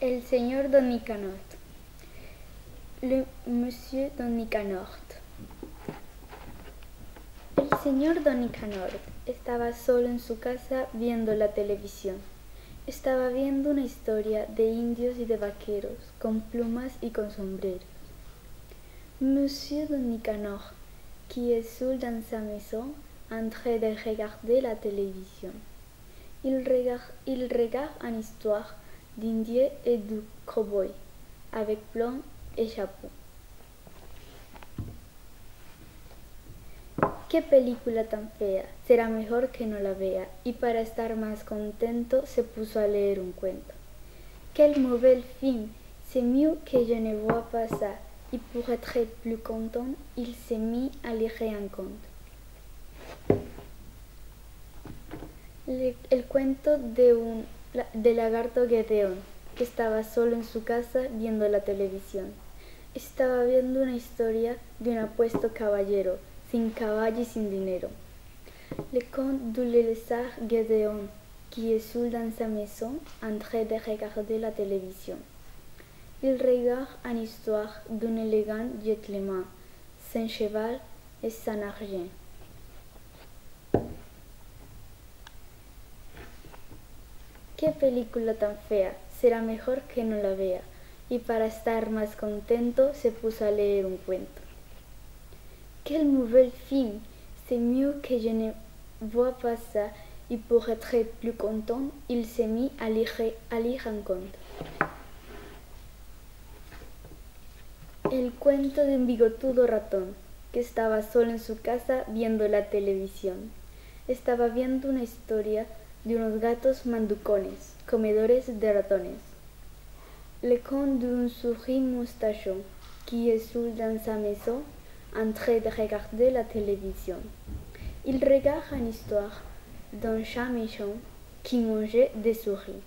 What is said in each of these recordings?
El señor Don Nicanor. Le Monsieur Don Nicanor. El señor Don Nicanor estaba solo en su casa viendo la televisión. Estaba viendo una historia de indios y de vaqueros, con plumas y con sombreros. Monsieur Don Nicanor, qui est seul dans sa maison, en train de regarder la télévision. Il regarde une histoire d'Indien et de cowboy, avec plomb et chapeau. ¡Qué película tan fea! Será mejor que no la vea. Y para estar más contento se puso a leer un cuento. ¡Quel mauvais film! C'est mieux que je ne vois pas ça. Y pour être plus content, il s'est mis à lire un conte. El cuento de lagarto Gedeón, que estaba solo en su casa viendo la televisión. Estaba viendo una historia de un apuesto caballero, sin caballo y sin dinero. Le conte du lézard Gédéon, qui est seul dans sa maison, en train de regarder la télévision. Il regarde une histoire d'un élégant gentleman, sans cheval et sans argent. ¡Qué película tan fea! Será mejor que no la vea. Y para estar más contento se puso a leer un cuento. ¡Quel mauvais film! C'est mieux que je ne vois pas ça. Y pour être plus content, il s'est mis à lire un conte. El cuento de un bigotudo ratón, que estaba solo en su casa viendo la televisión. Estaba viendo una historia de unos gatos manducones, comedores de ratones. Le conte d'un souris moustachon, qui est seul dans sa maison, en train de regarder la télévision. Il regarde une histoire d'un chat méchant qui mangeait des souris.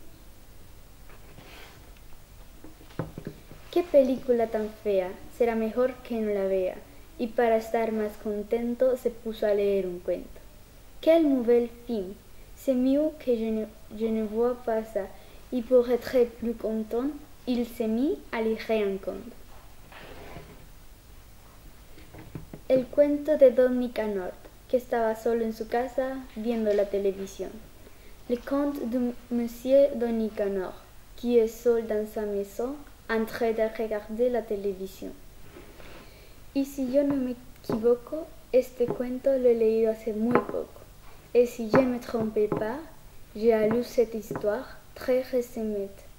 ¡Qué película tan fea! Será mejor que no la vea. Y para estar más contento se puso a leer un cuento. ¡Quel mauvais film! C'est mieux que je ne vois pas ça. Y pour être plus content, il s'est mis à lire un conte. El cuento de Don Nicanor, que estaba solo en su casa viendo la televisión. Le conte de Monsieur Don Nicanor, qui est seul dans sa maison, en train de regarder la televisión. Y si yo no me equivoco, este cuento lo he leído hace muy poco. Et si je ne me trompe pas, j'ai lu cette histoire très récemment.